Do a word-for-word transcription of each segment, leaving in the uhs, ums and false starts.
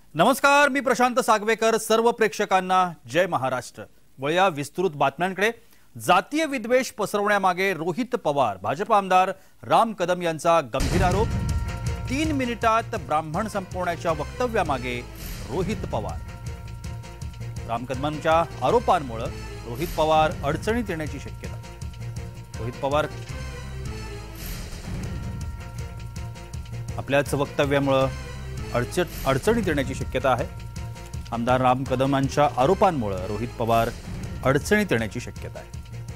नमस्कार, मी प्रशांत सागवेकर. सर्व प्रेक्षकांना जय महाराष्ट्र. वळूया विस्तृत बातम्यांकडे. जातीय विद्वेष पसरवण्यामागे रोहित पवार, भाजप आमदार राम कदम यांचा गंभीर आरोप. तीन मिनिटात ब्राह्मण संपवण्याच्या वक्तव्यामागे रोहित पवार. राम कदमांच्या आरोपांमुळे रोहित पवार अडचणीत येण्याची शक्यता. रोहित पवार आपल्याच वक्तव्यामुळे अडचण अडचणीत येण्याची शक्यता आहे. आमदार राम कदमांच्या आरोपांमुळे रोहित पवार अडचणीत येण्याची शक्यता आहे.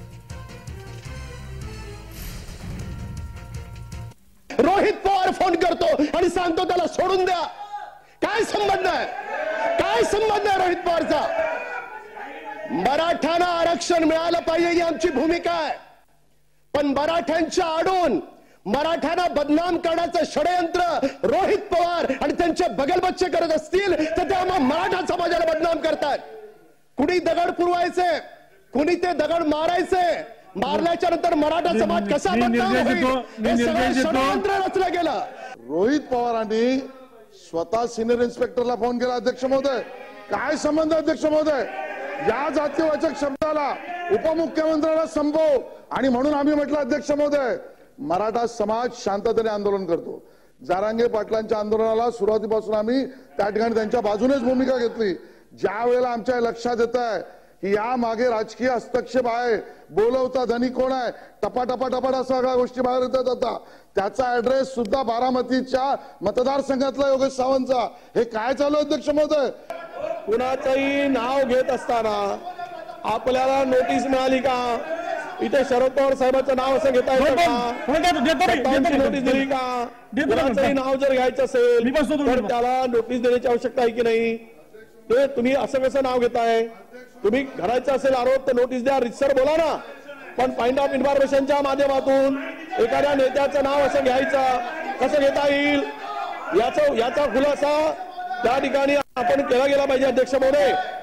रोहित पवार फोन करतो आणि सांगतो त्याला सोडून द्या. काय संबंध आहे? काय संबंध आहे रोहित पवारचा? मराठ्यांना आरक्षण मिळालं पाहिजे ही आमची भूमिका आहे, पण मराठ्यांच्या आडून मराठ्यांना बदनाम करण्याचं षडयंत्र रोहित पवार आणि त्यांचे बगलबच्चे करत असतील तर ते आम्हा मराठा समाजाला बदनाम करतात. कुणी दगड पुरवायचे, कुणी ते दगड मारायचे, मारल्याच्या नंतर मराठा समाज कसा बदनाम होईल हे सगळं षडयंत्र रचलं गेलं. रोहित पवारांनी स्वतः सिनियर इन्स्पेक्टरला फोन केला. अध्यक्ष महोदय, काय संबंध? अध्यक्ष महोदय, या जातीयवाचक शब्दाला उपमुख्यमंत्र्यांना संपव आणि म्हणून आम्ही म्हटलं अध्यक्ष महोदय, मराठा समाज शांततेने आंदोलन करतो. जारांगे पाटलांच्या आंदोलनाला सुरुवातीपासून आम्ही त्या ठिकाणी त्यांच्या बाजूनेच भूमिका घेतली. ज्या वेळेला आमच्या लक्षात येत आहे की या मागे राजकीय हस्तक्षेप आहे, बोलवता धनी कोण आहे, टपा टपा टपाटा सगळ्या गोष्टी बाहेर येतात आता, त्याचा ऍड्रेस सुद्धा बारामतीच्या मतदारसंघातला योगेश सावंतचा. हे काय चालू अध्यक्ष महोदय? कुणाचंही नाव घेत असताना आपल्याला नोटीस मिळाली का? इथे शरद पवार साहेबांचं नाव असं घेता येतं का? नोटीस दिली का? कुणाचंही नाव जर घ्यायचं असेल तर त्याला नोटीस देण्याची आवश्यकता आहे की नाही? ते तुम्ही असं कसं नाव घेताय? तुम्ही घरायचं असेल आरोप तर नोटीस द्या, रितसर बोला ना. पण पॉइंट ऑफ इन्फॉर्मेशनच्या माध्यमातून एखाद्या नेत्याचं नाव असं घ्यायचं कसं घेता येईल? याचा याचा खुलासा त्या ठिकाणी आपण केला गेला पाहिजे अध्यक्ष महोदय.